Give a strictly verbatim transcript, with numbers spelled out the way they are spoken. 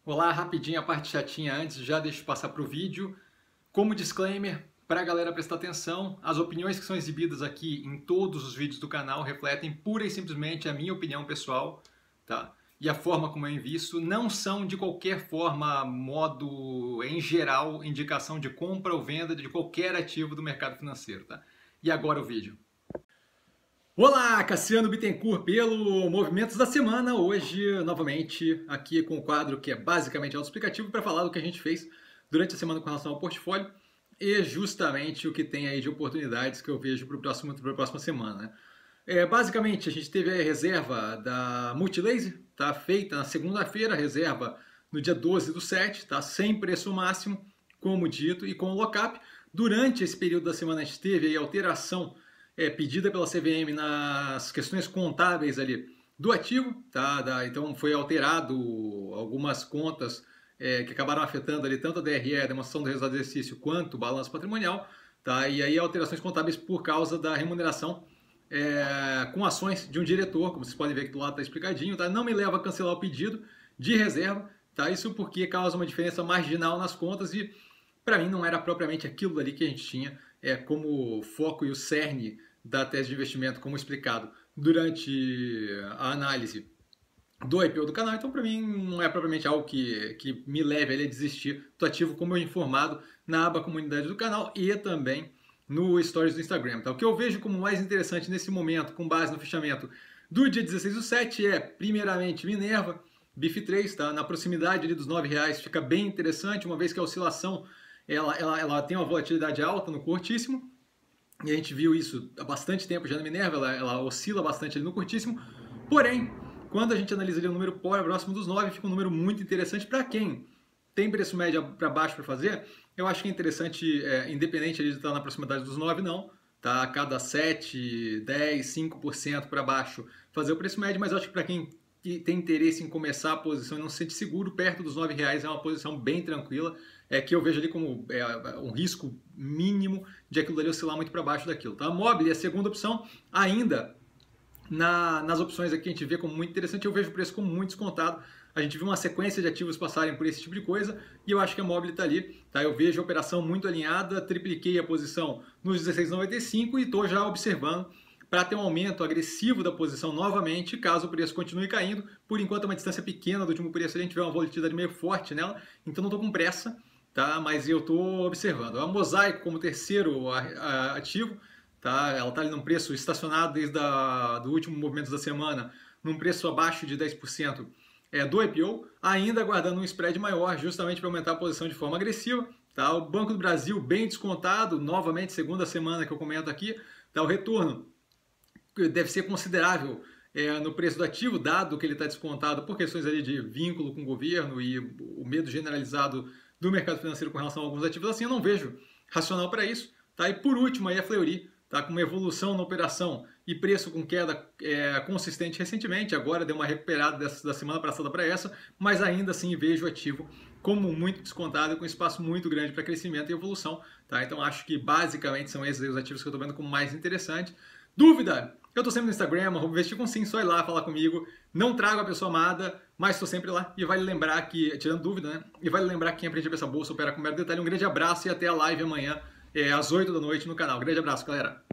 Olá, rapidinho a parte chatinha antes, já deixo eu passar para o vídeo. Como disclaimer, para a galera prestar atenção, as opiniões que são exibidas aqui em todos os vídeos do canal refletem pura e simplesmente a minha opinião pessoal, tá? E a forma como eu invisto não são de qualquer forma, modo, em geral, indicação de compra ou venda de qualquer ativo do mercado financeiro, tá? E agora o vídeo. Olá, Cassiano Bittencourt pelo Movimentos da Semana. Hoje, novamente, aqui com o quadro que é basicamente autoexplicativo para falar do que a gente fez durante a semana com relação ao portfólio e justamente o que tem aí de oportunidades que eu vejo para a próxima semana. Né? É, basicamente, a gente teve a reserva da Multilaser, tá feita na segunda-feira, reserva no dia doze do sete, tá sem preço máximo, como dito, e com o lockup. Durante esse período da semana a gente teve aí alteração É, pedida pela C V M nas questões contábeis ali do ativo, tá? Da, então foi alterado algumas contas é, que acabaram afetando ali tanto a D R E, a demonstração do resultado do exercício, quanto o balanço patrimonial, tá? E aí alterações contábeis por causa da remuneração é, com ações de um diretor, como vocês podem ver aqui do lado está explicadinho, tá? Não me leva a cancelar o pedido de reserva, tá? Isso porque causa uma diferença marginal nas contas e para mim não era propriamente aquilo ali que a gente tinha é, como foco e o cerne da tese de investimento, como explicado durante a análise do I P O do canal. Então, para mim, não é propriamente algo que, que me leve a desistir do ativo, como eu informado na aba comunidade do canal e também no stories do Instagram. Então, o que eu vejo como mais interessante nesse momento, com base no fechamento do dia dezesseis do sete, é, primeiramente, Minerva, B I F três, tá? Na proximidade ali dos nove reais, fica bem interessante, uma vez que a oscilação Ela, ela, ela tem uma volatilidade alta no curtíssimo, e a gente viu isso há bastante tempo já na Minerva, ela, ela oscila bastante ali no curtíssimo, porém, quando a gente analisa ali o número próximo dos nove, fica um número muito interessante para quem tem preço médio para baixo para fazer. Eu acho que é interessante, é, independente de estar na proximidade dos nove, não, tá? A cada sete, dez, cinco por cento para baixo fazer o preço médio, mas eu acho que para quem tem interesse em começar a posição e não se sente seguro, perto dos nove reais é uma posição bem tranquila, é, que eu vejo ali como é, um risco mínimo de aquilo ali oscilar muito para baixo daquilo. Tá? A Mobile é a segunda opção, ainda na, nas opções aqui a gente vê como muito interessante, eu vejo o preço como muito descontado, a gente viu uma sequência de ativos passarem por esse tipo de coisa e eu acho que a Mobile está ali, tá? Eu vejo a operação muito alinhada, tripliquei a posição nos dezesseis reais e noventa e cinco centavos e estou já observando para ter um aumento agressivo da posição novamente, caso o preço continue caindo. Por enquanto é uma distância pequena do último preço, a gente vê uma volatilidade meio forte nela, então não estou com pressa, tá? Mas eu estou observando. A Mosaico como terceiro ativo, tá? Ela está ali num preço estacionado desde o do último movimento da semana, num preço abaixo de dez por cento é, do I P O, ainda aguardando um spread maior, justamente para aumentar a posição de forma agressiva. Tá? O Banco do Brasil bem descontado, novamente, segunda semana que eu comento aqui, tá? O retorno deve ser considerável é, no preço do ativo, dado que ele está descontado por questões ali de vínculo com o governo e o medo generalizado do mercado financeiro com relação a alguns ativos assim, eu não vejo racional para isso. Tá? E por último, aí a Fleury, tá? Com uma evolução na operação e preço com queda é, consistente recentemente, agora deu uma recuperada dessa, da semana passada para essa, mas ainda assim vejo o ativo como muito descontado e com espaço muito grande para crescimento e evolução. Tá? Então acho que basicamente são esses os ativos que eu estou vendo como mais interessantes. Dúvida? Eu estou sempre no Instagram, arroba investir com sim, só ir lá falar comigo. Não trago a pessoa amada, mas estou sempre lá. E vale lembrar que, tirando dúvida, né? E vale lembrar que quem aprende a pensar bolsa opera com mero detalhe. Um grande abraço e até a live amanhã, é, às oito da noite no canal. Grande abraço, galera!